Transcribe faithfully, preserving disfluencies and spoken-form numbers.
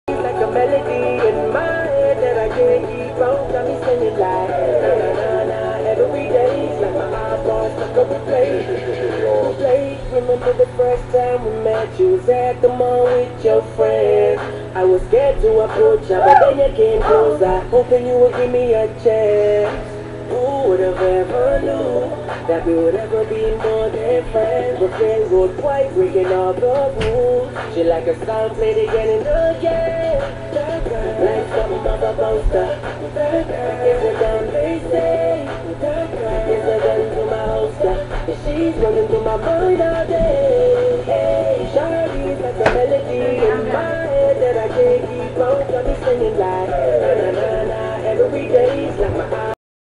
Like a melody in my head that I can't keep on. Got me singing like na na na na. Every day's like my eyeballs stuck on replay. Replay. Remember the first time we met? You was at the mall with your friends. I was scared to approach ya, but then you came closer, hoping you would give me a chance. Who would have ever knew that we would ever be more than friends? But friends road twice, breaking all the rules. She like a song played again and again. Like something of a poster. It's a gun they say. It's a gun to my holster. And she's running through my mind all day. Hey, Shawty's like a melody in my head that I can't keep on. Got me singing like na na na na. Every day's like my